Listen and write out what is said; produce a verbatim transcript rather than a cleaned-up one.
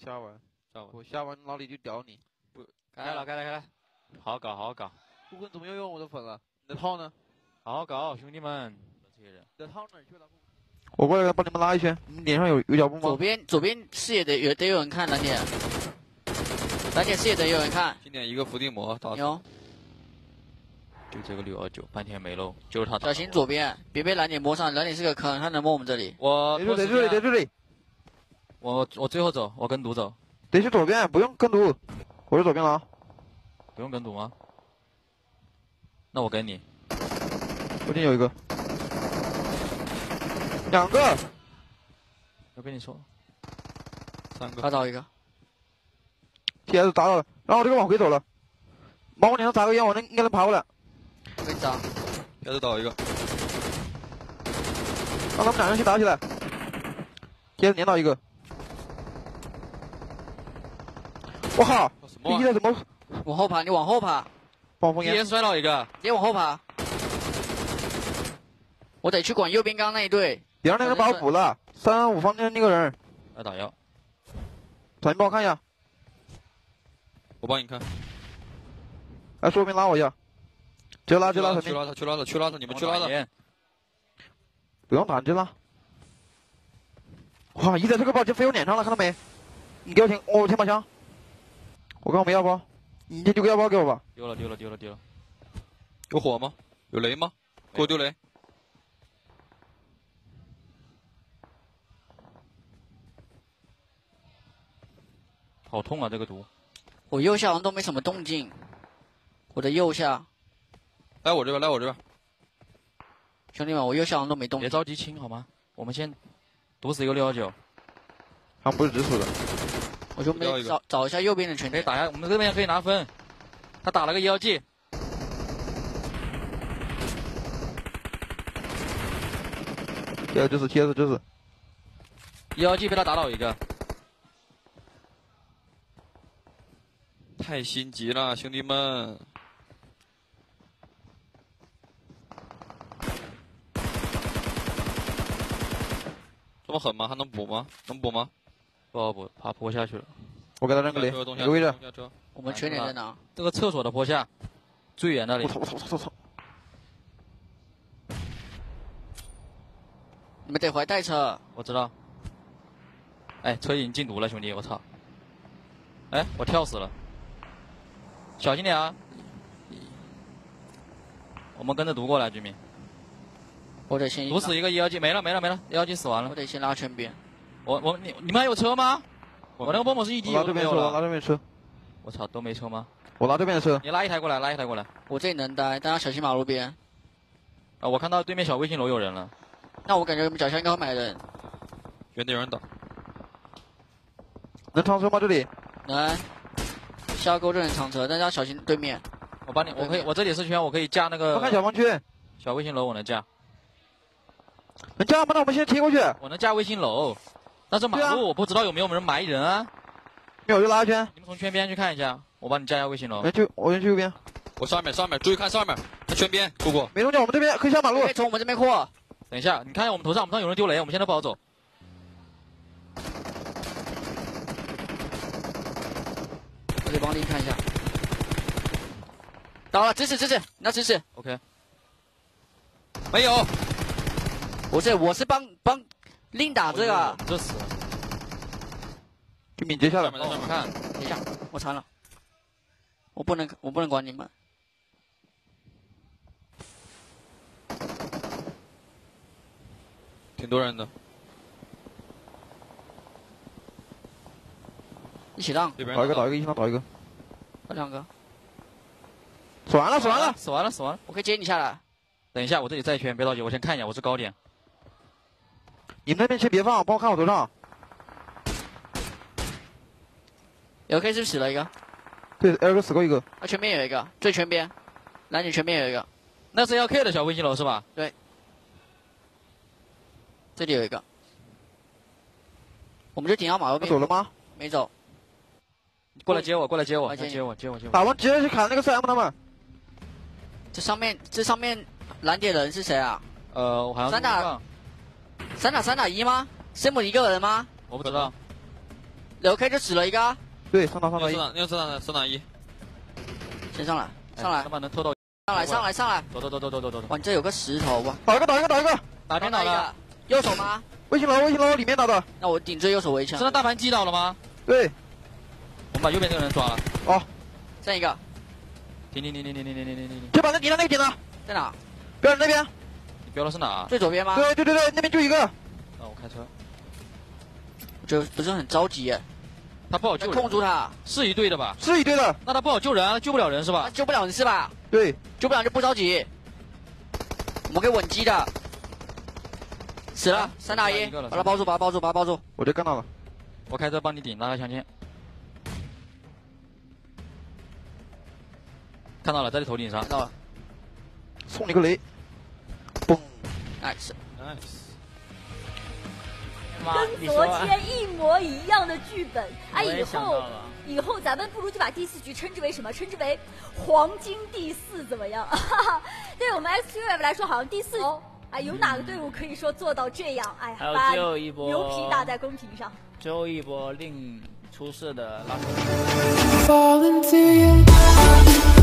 下完， 下完， 我下完脑里就屌你。 不，开了，开了，开了，好好搞，好好搞。 不滚怎么又用我的粉了？你的套呢？ 好好搞，兄弟们，这些人。 你的套哪去了？我过来帮你们拉一圈。你脸上有有脚步吗？ 左边左边视野得有得有人看，蓝姐。蓝姐视野得有人看。 今年一个伏地魔打。 牛。 就这个六二九，半天没漏，就是他打。 小心左边，别被蓝姐摸上，蓝姐是个坑，他能摸我们这里。 我在这里，在这里。 我我最后走，我跟毒走。 得去左边，不用跟毒，我去左边了啊。 不用跟毒吗？那我跟你。 附近有一个，两个。 我跟你说，三个。 他找一个。 T S 打到了，然后我这个往回走了，往我脸上砸个烟，我能应该能爬过来。 我给你砸。 T S 倒一个。 让他们两人去打起来。T S 连倒一个。我靠！第一的怎么？ 往后爬，你往后爬。 暴风烟。 T S 摔倒一个。 别往后爬。我得去管右边刚刚那一队。 别让那个人把我补了，三五方间那个人。 来打药。 小心帮我看一下。 我帮你看。 来，左边拉我一下。直接拉，直接拉， 去拉他，去拉他，去拉他，你们去拉他。 不用打，你直接拉。哇，一在这个宝就飞我脸上了，看到没？你给我填，我填把枪。我刚刚没药包，你丢个药包给我吧。 丢了，丢了，丢了，丢了。有火吗？有雷吗？给我丢雷。好痛啊，这个毒。 我右下好像都没什么动静。我的右下。 来我这边，来我这边。 兄弟们，我右下好像都没动静。 别着急清好吗？我们先毒死一个六幺九。 他们不是直属的。 我就没找找一下右边的全可以打一下，我们这边可以拿分。他打了个一幺 G。 T S 就是 T S 就是。 一幺 G 被他打倒一个。太心急了，兄弟们！这么狠吗？还能补吗？能补吗？不好补，爬坡下去了。 我给他扔个雷，哪个位置？ 我们全点在哪？ 这个厕所的坡下，最远那里。 我操我操我操我操！ 你们得回带车。 我知道。哎，车已经进毒了，兄弟，我操！哎，我跳死了。小心点啊！我们跟着毒过来，居民。 我得先毒死一个一幺 G，没了没了没了，一幺 G 死完了。 我得先拉全边。 我我你你们还有车吗？我那个蹦蹦是一滴油都没有了。 我拉这边车。 我操，都没车吗？ 我拉这边的车。 你拉一台过来，拉一台过来。 我这里能待，但要小心马路边。 啊，我看到对面小卫星楼有人了。 那我感觉我们脚下应该会买人。 原地有人打。 能长车吗？这里？ 能。下沟这人长车，但是要小心对面。 我帮你，我可以，我这里是圈，我可以架那个。 我看小方圈。 小卫星楼我能架。 能架吗？那我们先贴过去。 我能架卫星楼，但是马路我不知道有没有人埋人啊。 没有就拉一圈。 你们从圈边去看一下，我帮你架一下卫星楼。 哎，去，我先去右边。 我上面上面，注意看上面，他圈边，姑姑。 没东西，我们这边可以下马路。 可以从我们这边过。 等一下，你看一下我们头上，我们头上有人丢雷，我们现在不好走。 我得帮你看一下。到了，支持支持，那支持。 OK。没有。 不是，我是帮帮令打这个。 这死了。 就敏捷下来。 上面上面看。 等一下，我残了。我不能，我不能管你们。 挺多人的。 一起让。 倒一个，倒一个，一起让倒一个。 倒两个。 死完了，死完了， 死完了，死完了。 我可以接你下来。 等一下，我这里再圈，别着急，我先看一下，我是高点。 你们那边先别放，帮我看我头上。 L K 是不是死了一个？ 对 ，L K 死过一个。 啊，全边有一个，最全边，蓝女全边有一个。 那是 L K 的小卫星楼是吧？ 对。这里有一个。我们就顶到马路边。 走了吗？ 没走。 过来接我，过来接我，接我，接我，接我。 打完直接去砍那个 C M 他们。 这上面，这上面蓝点人是谁啊？ 呃，我好像三打三打三打一吗？圣母一个人吗？ 我不知道。 两 K 就死了一个， 对，上到上到一， 你要上哪？上哪一？ 先上来，上来他，妈能偷到， 上来，上来，上来！ 走走走走走走走走。 哇，你这有个石头哇！ 打一个打一个打一个， 哪边倒了？ 右手吗？ 微信楼微信楼里面打的， 那我顶着右手围墙是。那大盘击倒了吗？ 对， 我们把右边这个人抓了。 哦， 剩一个停停停停停停停停停停！ 就把那点的那个点了， 在哪？ 标那边， 你标的是哪？ 最左边吗？ 对对对对，那边就一个， 那我开车。 我觉得不是很着急耶， 他不好要救人， 控住他， 是一队的吧？ 是一堆的， 那他不好救人啊，救不了人是吧？ 他救不了你是吧？ 对， 救不了就不着急，我们可以稳击的。死了，三打一，把他包住，把他包住，把他包住。 我就干到了， 我开车帮你顶，拉个枪签。看到了，在你头顶上看。到了送你个雷，嘣， ，nice。 nice。 跟你昨说天一模一样的剧本，哎， 我也以后想到了以后咱们不如就把第四局称之为什么？称之为黄金第四，怎么样？对我们 X Q F 来说，好像第四哦，哎，有哪个队伍可以说做到这样？哎呀， 还有把最后一波牛皮打在公屏上。 最后一波令出事的拉手。 Fall into you.